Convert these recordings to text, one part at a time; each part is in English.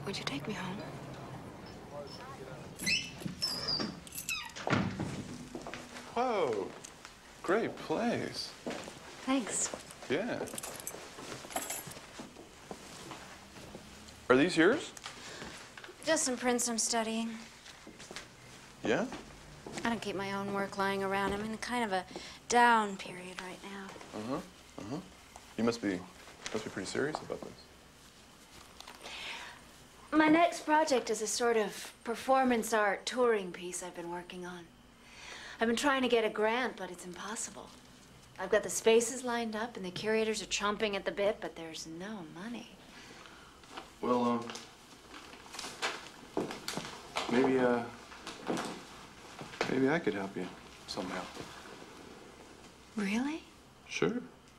Would you take me home? Whoa, great place. Thanks. Yeah. Are these yours? Just some prints I'm studying. Yeah? I don't keep my own work lying around. I'm in kind of a down period right now. Uh-huh, uh-huh. You must be pretty serious about this. My next project is a sort of performance art touring piece I've been working on. I've been trying to get a grant, but it's impossible. I've got the spaces lined up, and the curators are chomping at the bit, but there's no money. Well, maybe I could help you somehow. Really? Sure.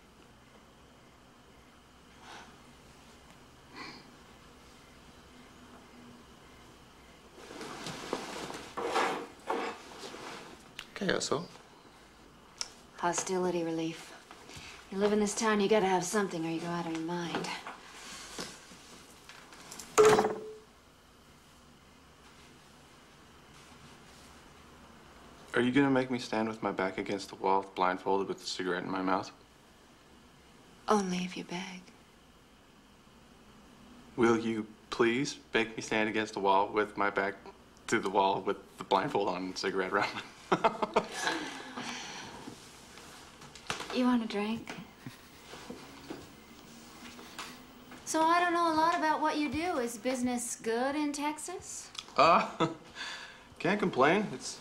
Okay, so. Hostility relief. You live in this town, you gotta have something or you go out of your mind. Are you gonna make me stand with my back against the wall, blindfolded with a cigarette in my mouth? Only if you beg. Will you please make me stand against the wall with my back to the wall with the blindfold on and cigarette around my mouth? You want a drink? So I don't know a lot about what you do. Is business good in Texas? Can't complain. It's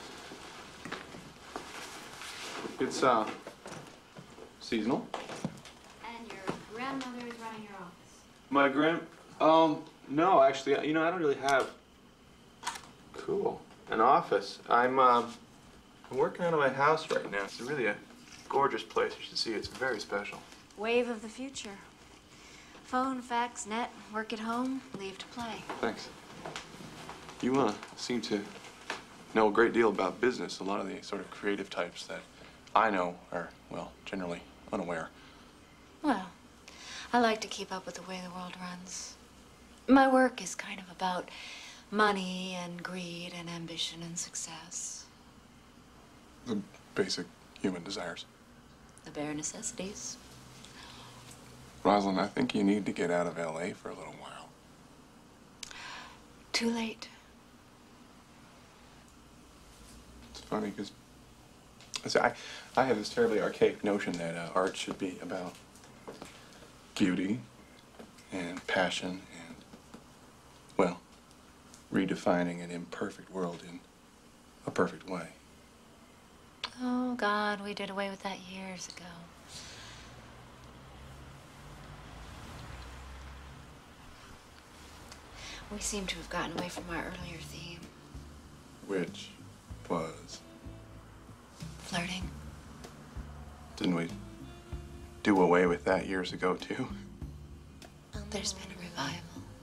seasonal. And your grandmother is running your office? My no, actually, you know, I don't really have, an office. I'm working out of my house right now. It's really a gorgeous place. You should see it. It's very special. Wave of the future. Phone, fax, net, work at home, leave to play. Thanks. You seem to know a great deal about business. A lot of the sort of creative types that I know are, well, generally unaware. Well, I like to keep up with the way the world runs. My work is kind of about money and greed and ambition and success. The basic human desires. The bare necessities. Rosalind, I think you need to get out of L.A. for a little while. Too late. It's funny because I have this terribly archaic notion that art should be about beauty and passion and, well, redefining an imperfect world in a perfect way. Oh, God, we did away with that years ago. We seem to have gotten away from our earlier theme. Which was? Flirting. Didn't we do away with that years ago, too? There's been a revival.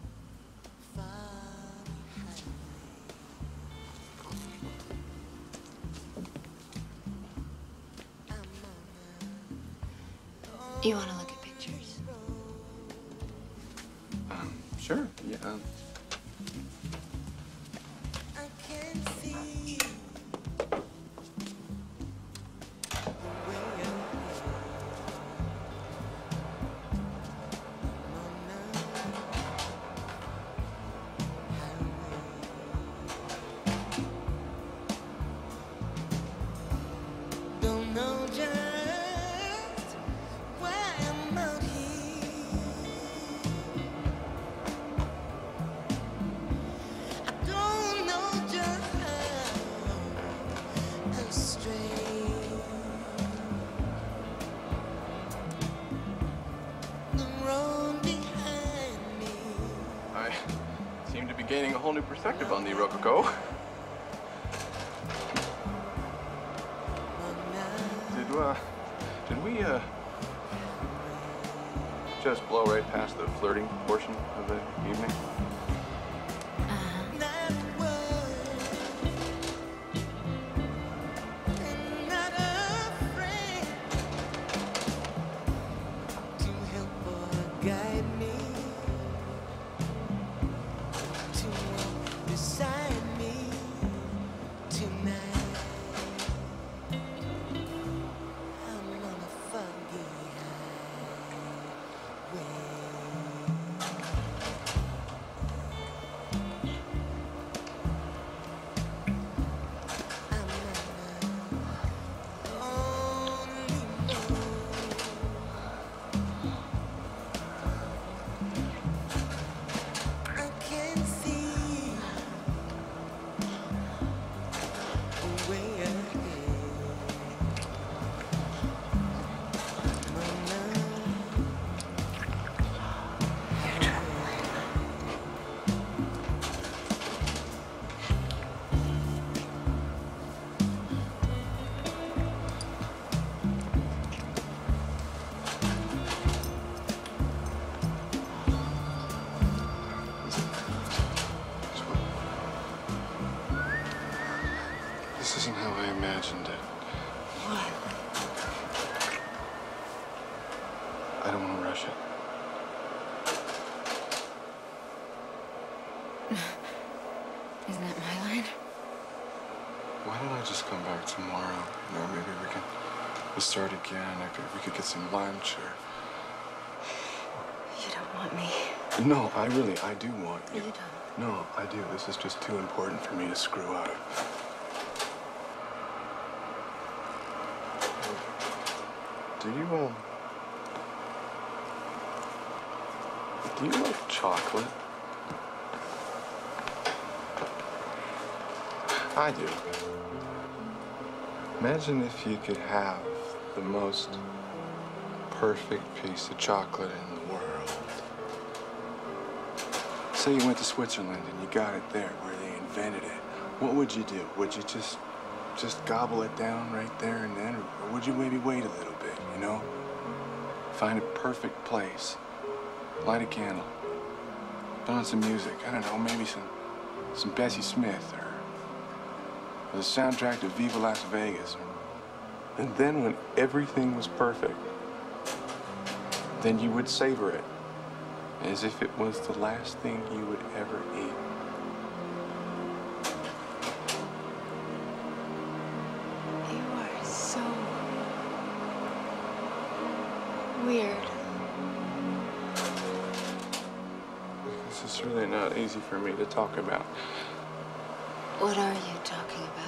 You want to look at pictures? Sure, yeah. Gaining a whole new perspective on the Rococo. Did we just blow right past the flirting portion of the evening? might just come back tomorrow. You know, maybe we'll start again. We could get some lunch or... You don't want me. No, I do want you. You don't. No, I do. This is just too important for me to screw up. Do you like chocolate? I do. Imagine if you could have the most perfect piece of chocolate in the world. Say you went to Switzerland and you got it there where they invented it. What would you do? Would you just gobble it down right there and then? Or would you maybe wait a little bit, you know? Find a perfect place. Light a candle. Put on some music. I don't know, maybe some Bessie Smith or the soundtrack to Viva Las Vegas. And then when everything was perfect, then you would savor it as if it was the last thing you would ever eat. You are so weird. This is really not easy for me to talk about. What are you talking about?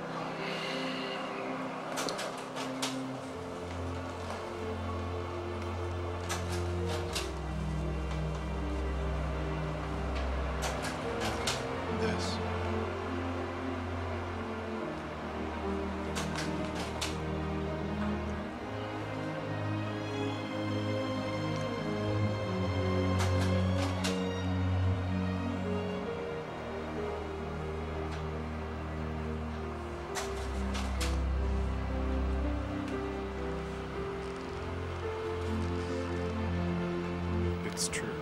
This. It's true.